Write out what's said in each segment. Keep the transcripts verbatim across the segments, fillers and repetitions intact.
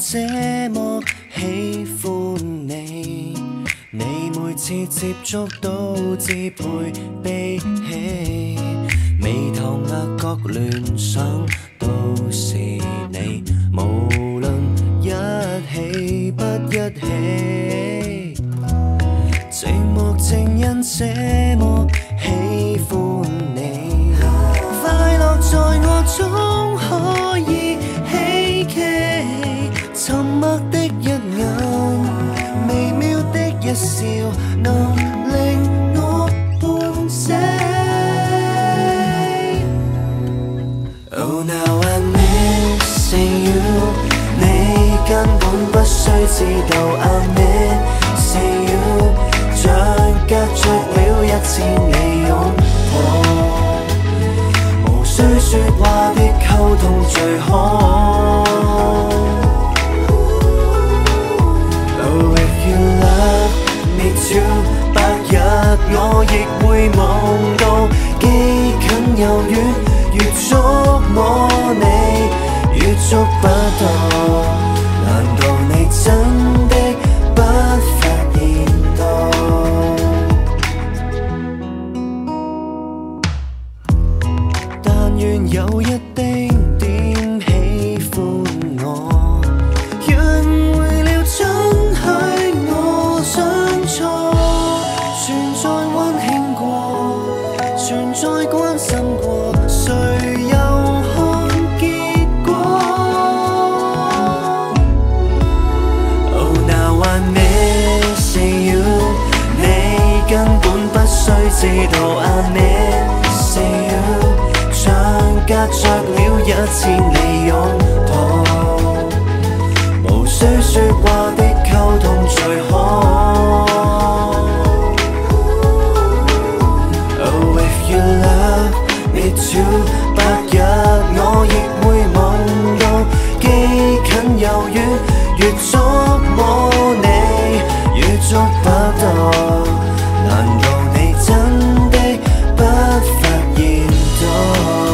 這麼喜歡你，你每次接觸都只配悲喜，眉頭額角聯想都是你，無論一起不一起，寂寞正因這麼喜歡你，快樂在我中可以希冀，沉默的一眼，微妙的一笑，能令我半死。Oh now I'm missing you， 你根本不需知道 I'm missing you， 像隔着了一千里擁抱，無需說話的溝通最好。Oh if you love me too， 白日我亦會夢到，既近又遠，越觸摸你越觸不到，難道你真的不發現到？但願有一丁點喜歡我，讓會了准許我想錯，存在溫馨過，存在關心過，誰又看結果？Oh now I'm missing you， 你根本不需知道 I'm missing you， 像隔着了一千里擁抱，無需說話的溝通最好。Oh if you love me too， 白日我亦會夢到，既近又遠，越觸摸你越觸不到，難道你真的不發現到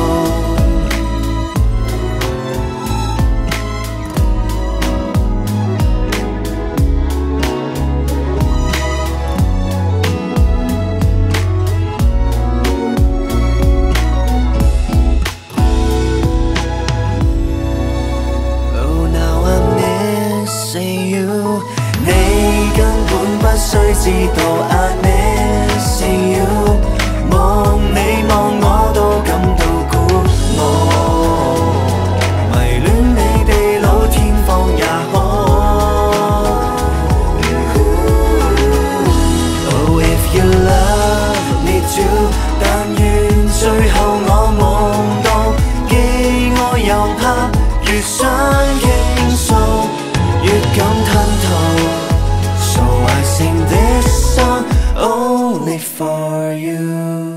？Oh now I'm missing you， 你根本不需知道 I'm missing you， 望你望我都感到鼓舞，迷戀你地老天荒也好。Oh if you love me too， 但願最後我夢到，既愛又怕，越想傾訴越感吞吐。So I sing this song only for you。